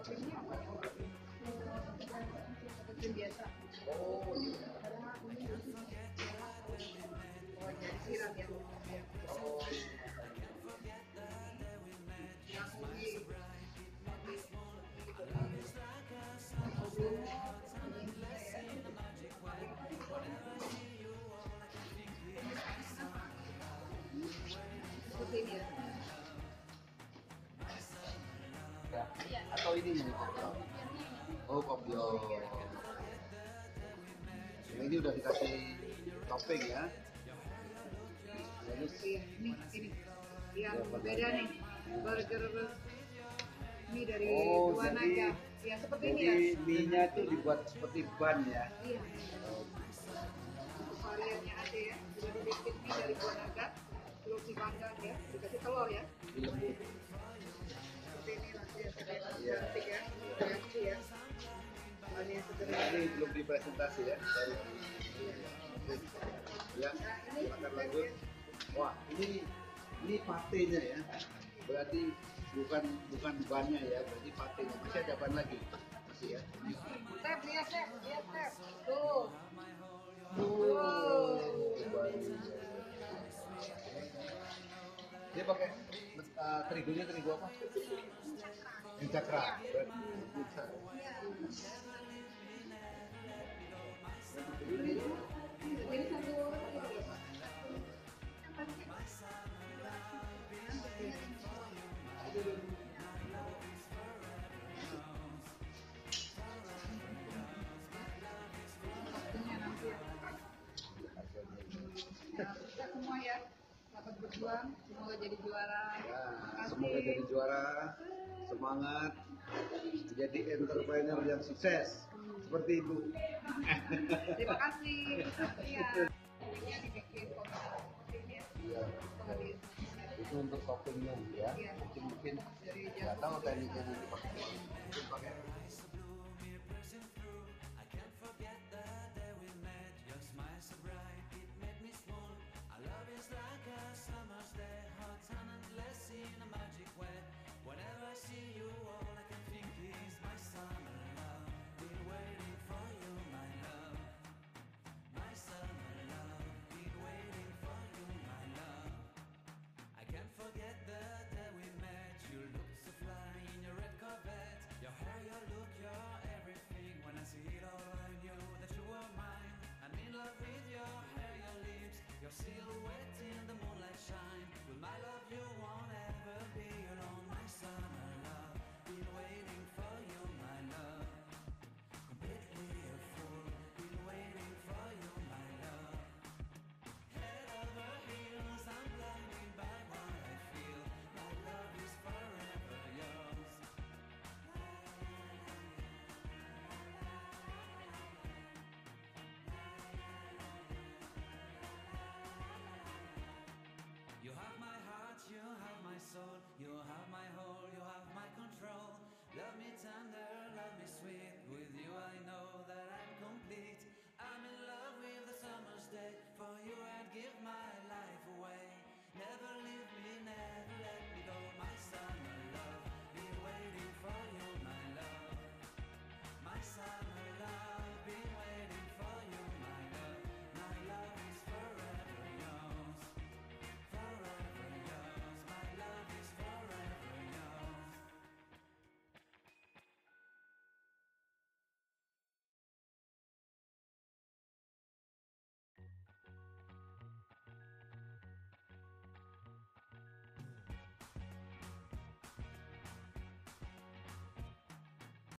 toppingnya apa? Topping biasa. Oh iya. Oh, jadi siram ya. Oh Yang ini. Seperti ini ya. ya. Atau ini kopior. Oh kopior. Ini udah dikasih topping ya. Iya, ini yang beda nih, burger mie dari Dua Naga. Ya seperti ini ya. Jadi mie-nya itu dibuat seperti ban ya. Iya. Untuk variannya ada ya. Sudah dibikin mie dari Dua Naga, telur dipanggang ya, dikasih telur ya. Seperti ini nanti ya, cantik ya, kreasi ya. Ini sederhana. Ini belum dipresentasi ya. Baru. Ya, makan lanjut. Wah, ini patenya ya. Berarti bukan bannya ya, berarti patenya. Masih ada ban lagi. Masih ya. Tep, lihat tep, lihat tep. Tuh. Dia pakai terigunya terigu apa? Yang cakra. Berarti besar. Ini satu kita semua ya dapat berjuang, semoga jadi juara. Ya, semoga jadi juara, semangat, jadi entrepreneur yang sukses seperti Ibu. Terima kasih. Iya. Ini dibikin toppingnya. Iya. Itu untuk toppingnya ya. Iya. Mungkin nggak tahu tekniknya nanti pakai